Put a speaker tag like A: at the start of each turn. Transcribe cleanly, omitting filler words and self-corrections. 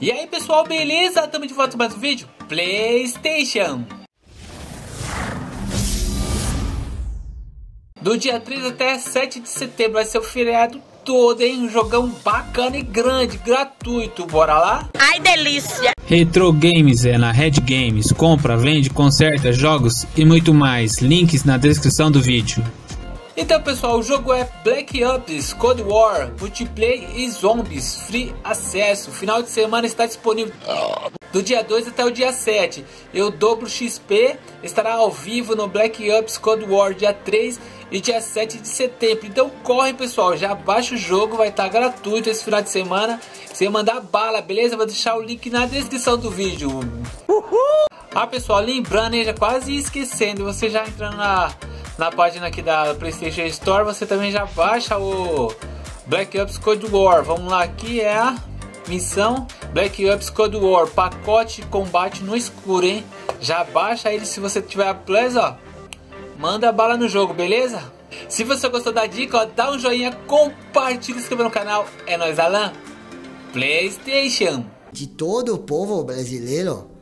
A: E aí pessoal, beleza? Estamos de volta com mais um vídeo PlayStation. Do dia 3 até 7 de setembro vai ser o feriado todo, hein? Um jogão bacana e grande, gratuito. Bora lá?
B: Ai, delícia!
C: Retro Games é na Red Games. Compra, vende, conserta, jogos e muito mais. Links na descrição do vídeo.
A: Então pessoal, o jogo é Black Ops Cold War, Multiplayer e Zombies, Free Acesso. Final de semana está disponível do dia 2 até o dia 7. E o Dobro XP estará ao vivo no Black Ops Cold War dia 3 e dia 7 de setembro. Então corre pessoal, já baixa o jogo, vai estar gratuito esse final de semana. Sem mandar bala, beleza? Vou deixar o link na descrição do vídeo. Ah pessoal, lembrando, hein, já quase esquecendo, você já entrando na página aqui da PlayStation Store, você também já baixa o Black Ops Cold War. Vamos lá, aqui é a missão Black Ops Cold War, pacote de combate no escuro, hein? Já baixa ele se você tiver a Plus, ó. Manda bala no jogo, beleza? Se você gostou da dica, ó, dá um joinha, compartilha, se inscreva no canal. É nóis, Alan. PlayStation.
D: De todo o povo brasileiro,